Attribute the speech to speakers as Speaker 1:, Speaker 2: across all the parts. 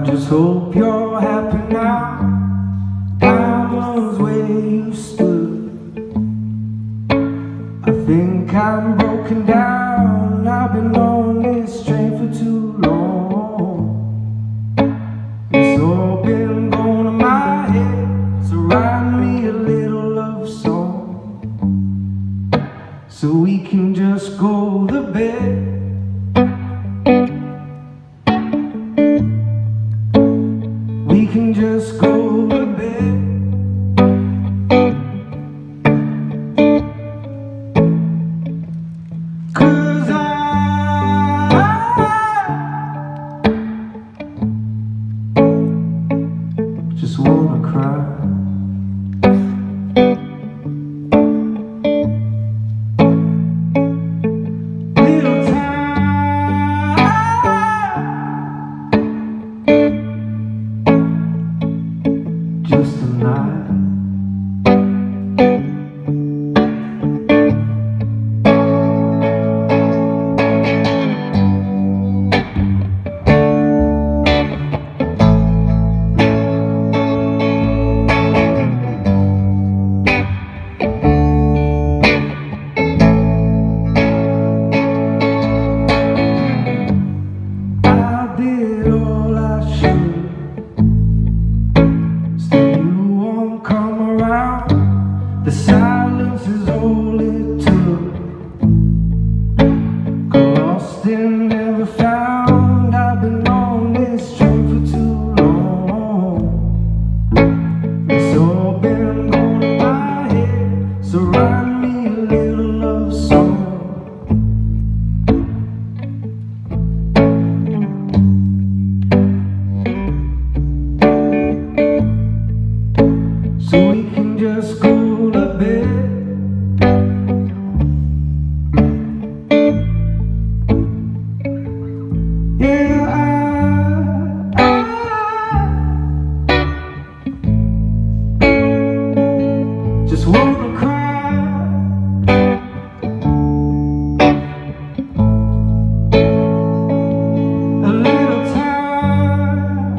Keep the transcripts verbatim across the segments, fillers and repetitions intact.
Speaker 1: just hope you're happy now. Diamonds where you stood. I think I'm broken down. I've been on this train for too long. It's all been going in my head. So write me a little love song, so we can just go to bed. We can just go to bed. 'Cause I just wanna cry. Little time, just a night. The silence is all it took. Got lost and never found. I've been on this train for too long. It's all been going in my head. So write me a little love song, so we can just go to bed. Yeah, I, I just wanna cry. A little time,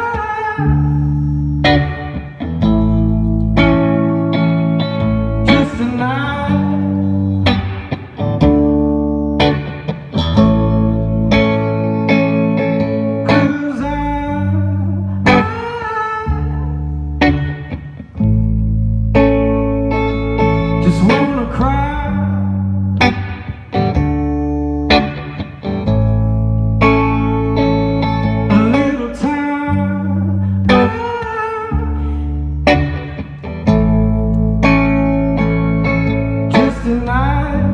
Speaker 1: just a night. Just wanna cry. A little time, just a night.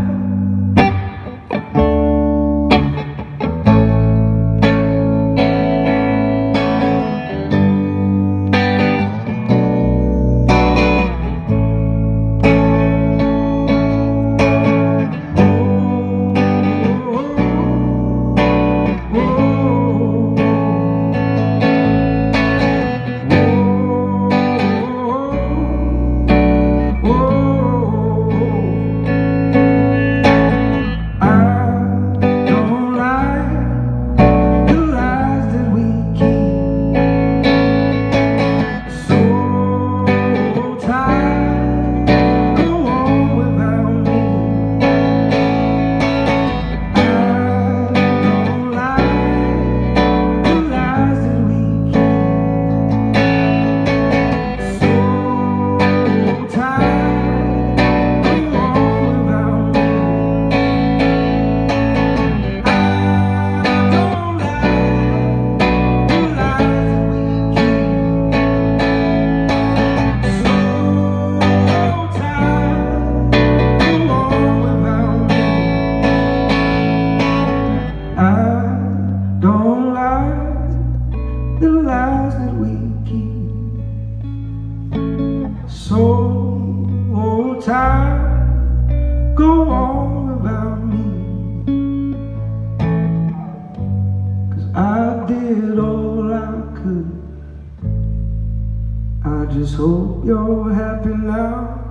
Speaker 1: The lies that we keep, so tired, go on without me. 'Cause I did all I could. I just hope you're happy now.